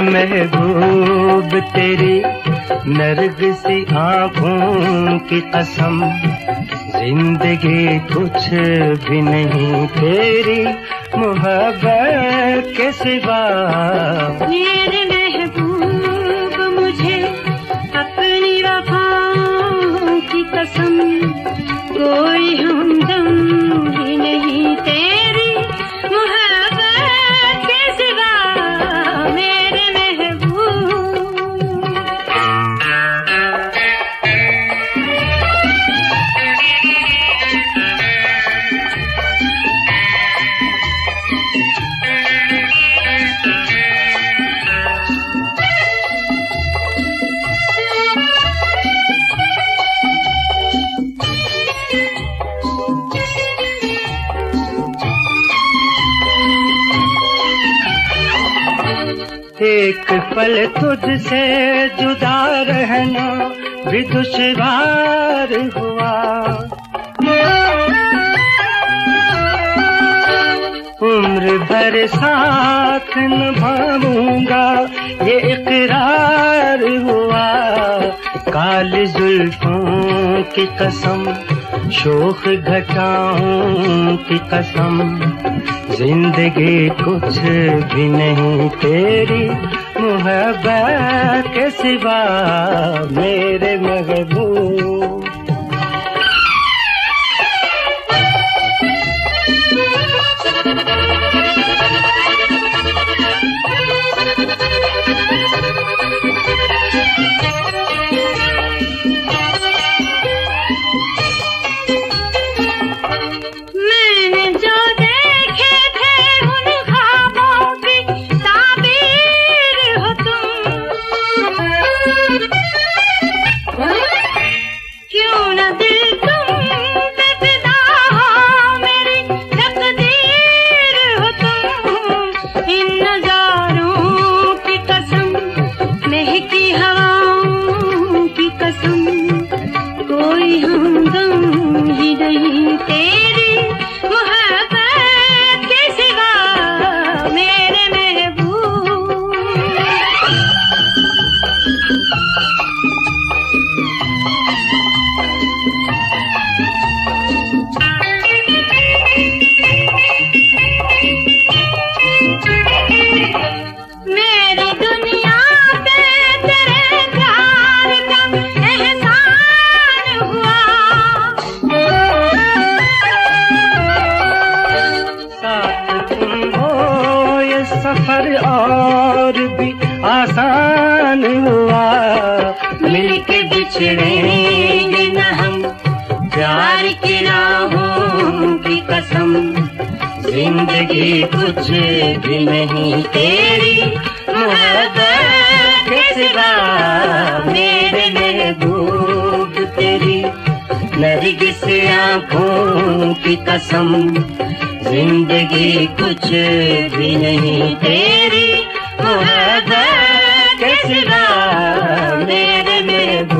महबूब तेरी नरगिसी आँखों की कसम, जिंदगी कुछ भी नहीं तेरी मोहब्बत के सिवा। मेरे महबूब मुझे अपनी वफाओं की कसम, कोई हमदम भी नहीं तेरी मोहब्बत के सिवा। मेरे एक पल तुझसे जुदा रहना भी दुश्वार हुआ, उम्र भर साथ निभाऊंगा ये इकरार हुआ। काली जुल्फों की कसम, शोख घटाओं की कसम, जिंदगी कुछ भी नहीं तेरी मोहब्बत के सिवा। मेरे महबूब सफर और भी आसान हुआ। मिलके बिछड़ेंगे न हम, प्यार की राहों की कसम, जिंदगी कुछ भी नहीं तेरी मोहब्बत के सिवा। मेरे महबूब तेरी नरगिस आँखों की कसम, जिंदगी कुछ भी नहीं तेरी मोहब्बत के सिवा। मेरे